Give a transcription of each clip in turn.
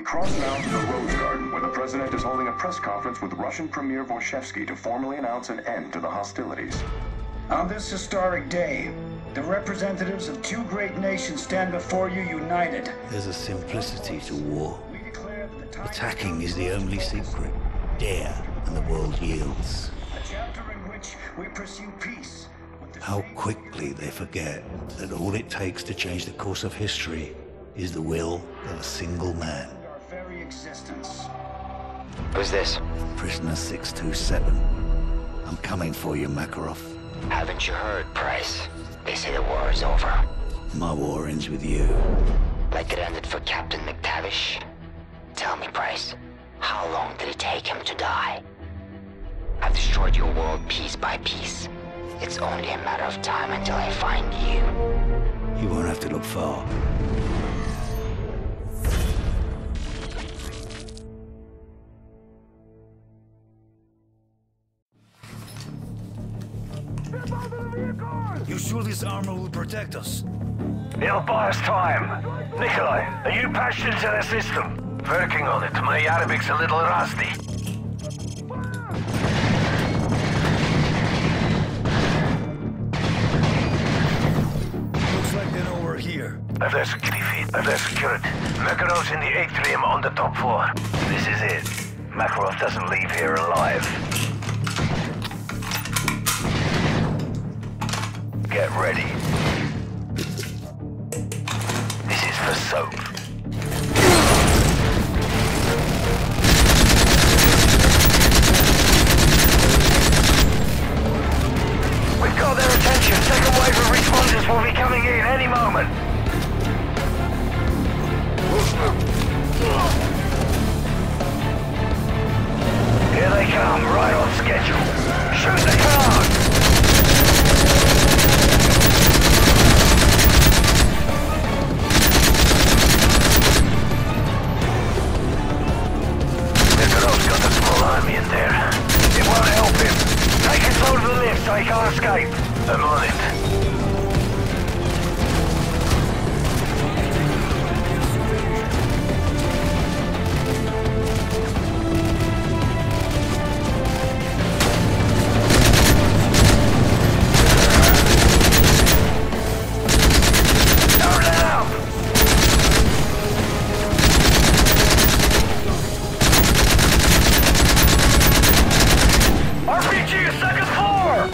cross now to the Rose Garden, where the president is holding a press conference with Russian Premier Vorshevsky to formally announce an end to the hostilities. On this historic day, the representatives of two great nations stand before you united. There's a simplicity to war. We declare that the time Attacking is the only secret. Dare, and the world yields. a chapter in which we pursue peace. With the How same quickly they forget that all it takes to change the course of history is the will of a single man. our very existence. Who's this? Prisoner 627. I'm coming for you, Makarov. Haven't you heard, Price? They say the war is over. My war ends with you. Like it ended for Captain McTavish. Tell me, Price, how long did it take him to die? I've destroyed your world piece by piece. It's only a matter of time until I find you. You won't have to look far. You sure this armor will protect us? It'll buy us time. Nikolai, are you patched into the system? Working on it. My Yarvik's a little rusty. Looks like they know we're here. I've their security feed. I've their security. Makarov's in the atrium on the top floor. This is it. Makarov doesn't leave here alive. Get ready. This is for soap. We've got their attention. Second wave of responders will be coming in any moment. Here they come, right on schedule. Shoot the car! Nikorov's got a small army in there. It won't help him. Take control of the lift so he can't escape. I'm on it. Don't let up! RPG, second floor!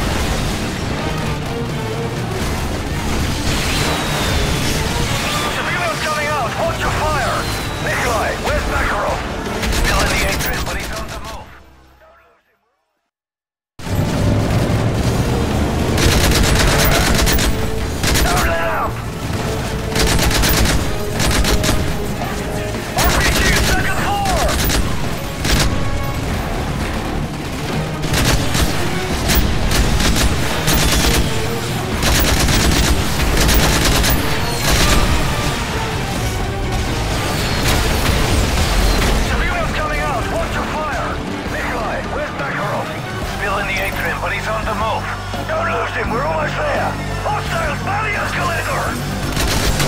Civilians coming out, watch your fire! Nikolai, where's Makarov? Still in the atrium, but he's on the move. Don't let up! RPG, second floor! Civilians coming out! Watch your fire! Nikolai, where's Makarov? Still in the atrium, but he's on the move. Don't lose him, we're almost there! Hostiles, by the escalator!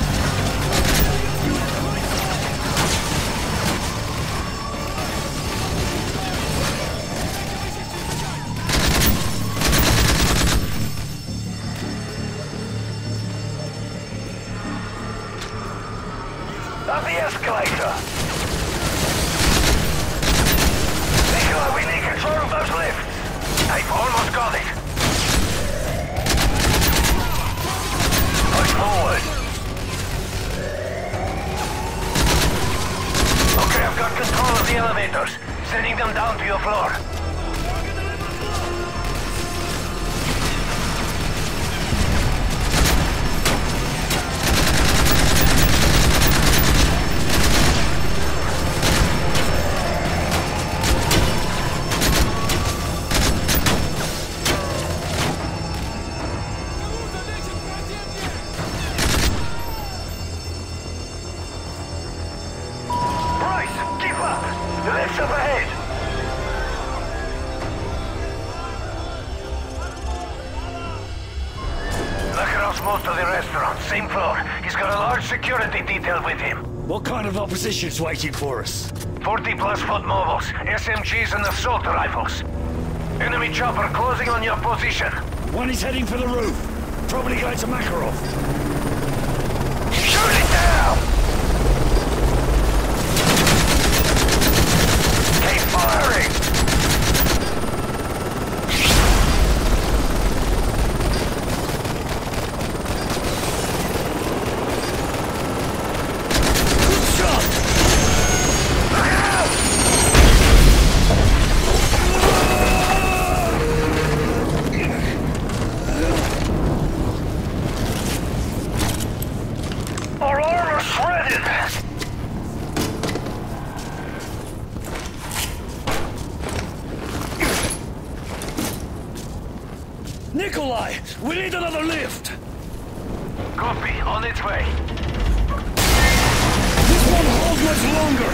Up the escalator! Nikolai, we need control of those lifts! I've almost got it! Push forward! Okay, I've got control of the elevators. Sending them down to your floor. Bryce, keep up! The lift's up ahead! Makarov's moved to the restaurant, same floor. He's got a large security detail with him. What kind of opposition's waiting for us? 40-plus foot mobiles, SMGs and assault rifles. Enemy chopper closing on your position. One is heading for the roof. Probably going to Makarov. Shoot it down! Keep firing! Nikolai! We need another lift! Copy, on its way. This won't hold much longer!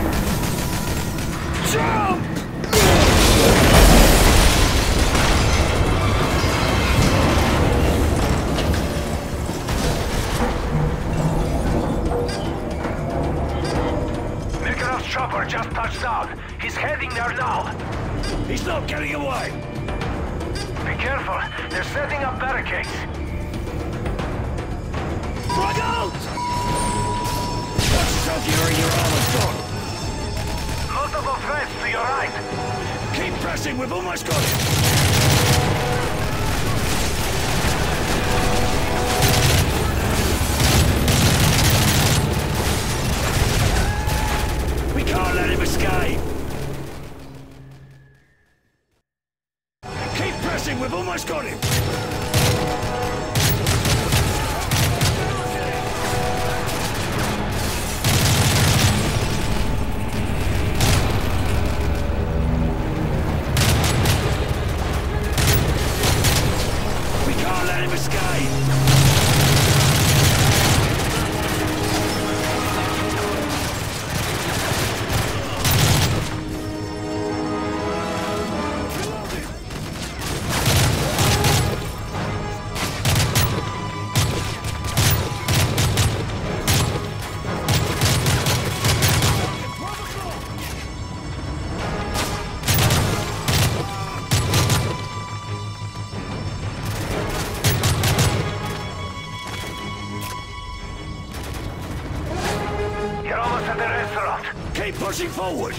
Jump! Nikarov's chopper just touched down. He's heading there now. He's not getting away! Be careful, they're setting up barricades. Frag out! Watch yourself, you're in your armor's gone! Multiple threats to your right. Keep pressing, we've almost got it! We can't let him escape! Keep pressing, we've almost got him! We can't let him escape! You're almost at the restaurant. Keep pushing forward!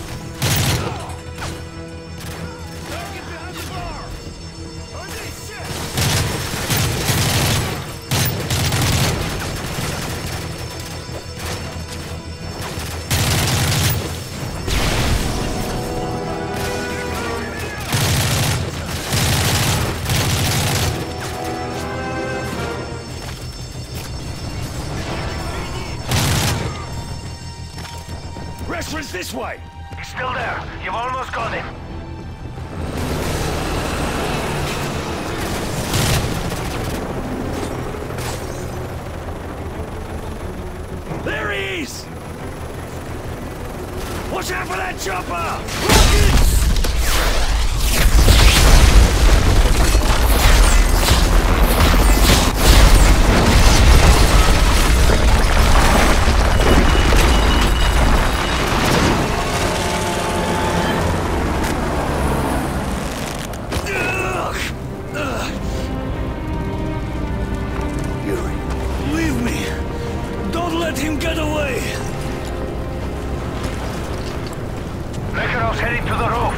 Restaurant's this way! He's still there. You've almost got him. There he is! Watch out for that chopper! Rockets! Leave me! Don't let him get away! Makarov's heading to the roof.